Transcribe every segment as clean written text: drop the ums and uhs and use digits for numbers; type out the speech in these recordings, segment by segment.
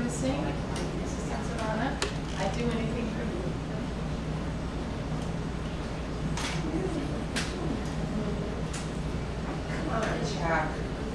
to sing? Assistant Savannah, I'd do anything for you. Come on, Chuck.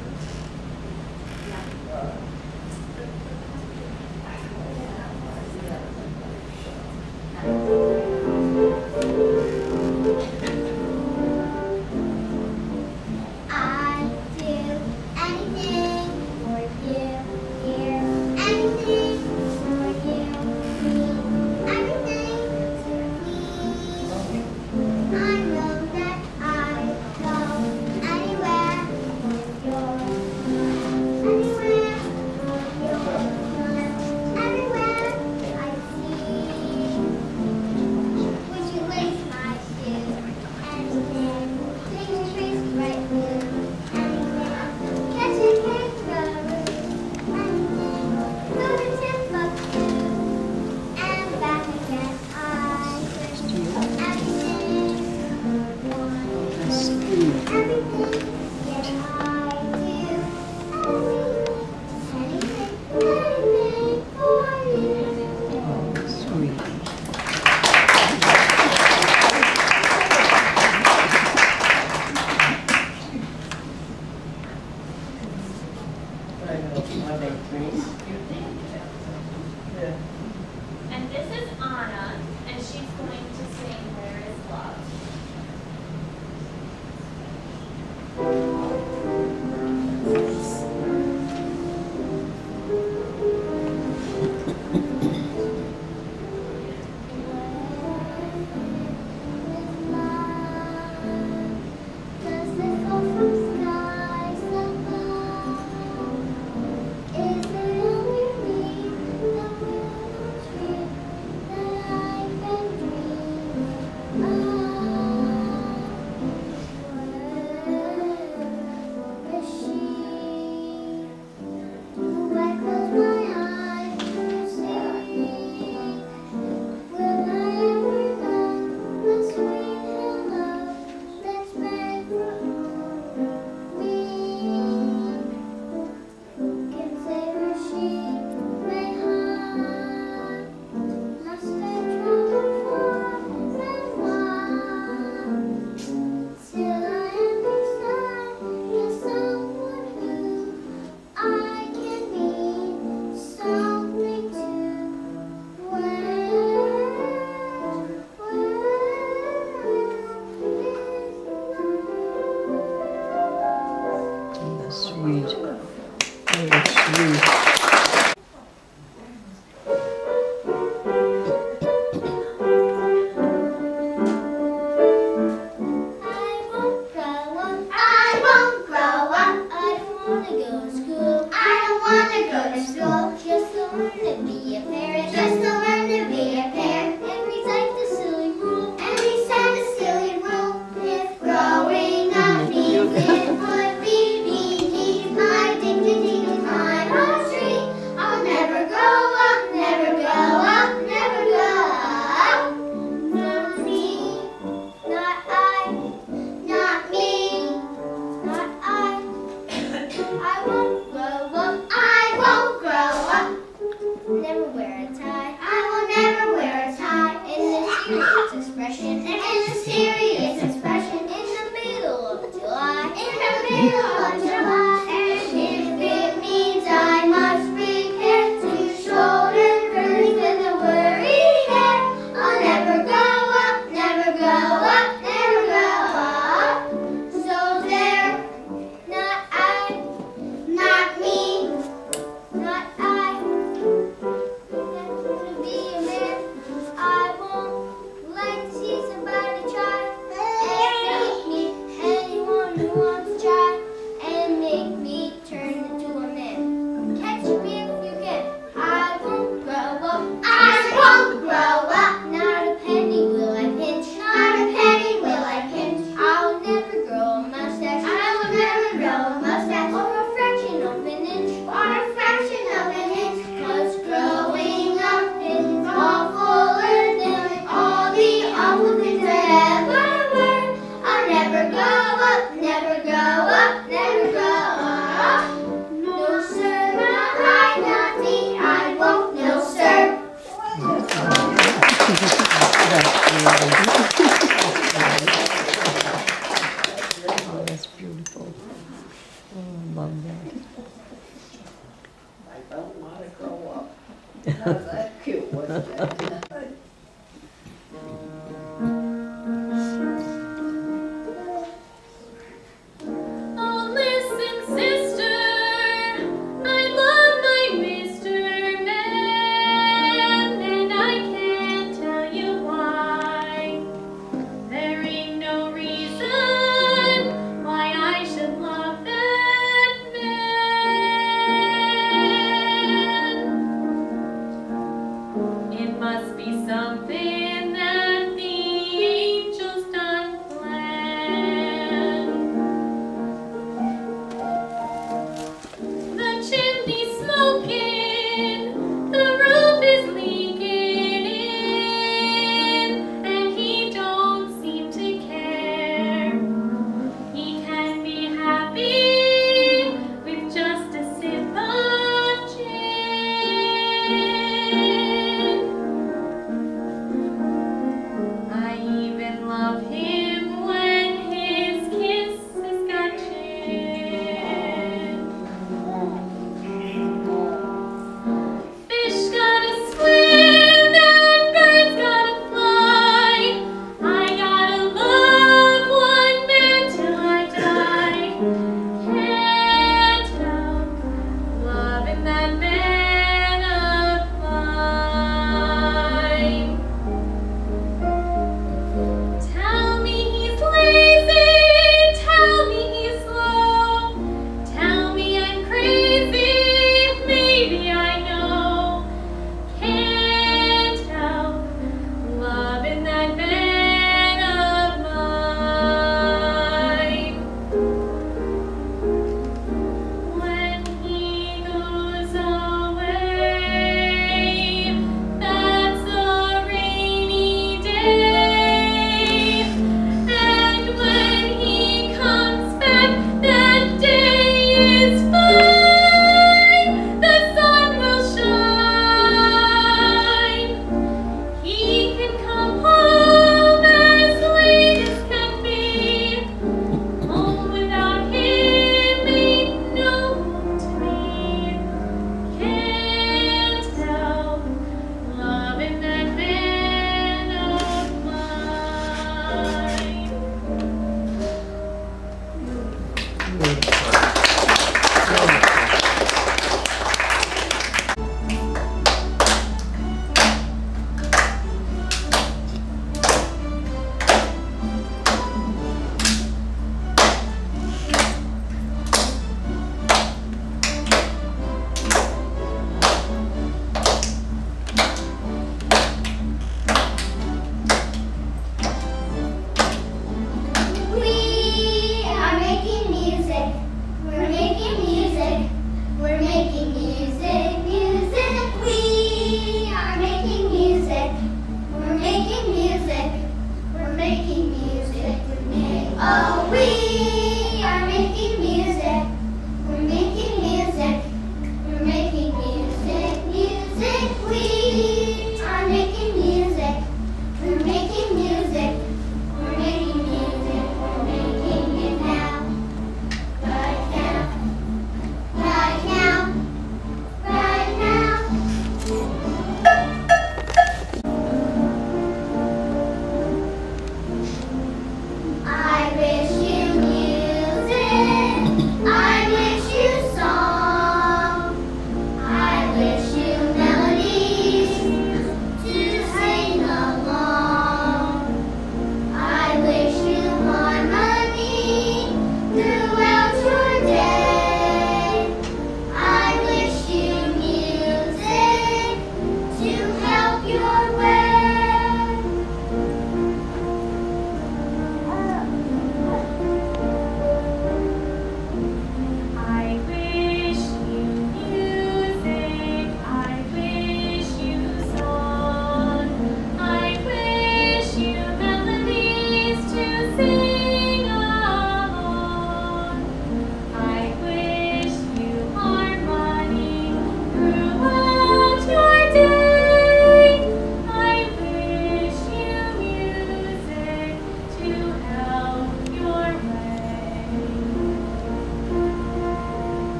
And this is Anna, and she's going to sing Where is Love? Sweet. Very sweet. I won't grow up. That's cute, wasn't it? Oh, listen, sister, I love my Mr. Man, and I can't tell you why. There ain't no reason why I should love that man. It must be something that the angels done planned. The chimney's smoking, the roof is leaking in, and he don't seem to care. He can be happy with just a sip of gin. I even love him when his kisses got gin. Fish gotta swim and birds gotta fly. I gotta love one man till I die. Can't help loving that man of mine. Tell me he's lazy, tell me he's slow, tell me I'm crazy, maybe I know. Can't help loving that man of mine. When he goes away, that's a rainy day. And when he comes back, that day is fine. The sun will shine. He can come home as late as can be. Home without him ain't no home to me. Can't help loving that man of mine. We are making music. We're making music. We're making music, music. We are making music. We're making music. We're making music. Oh, we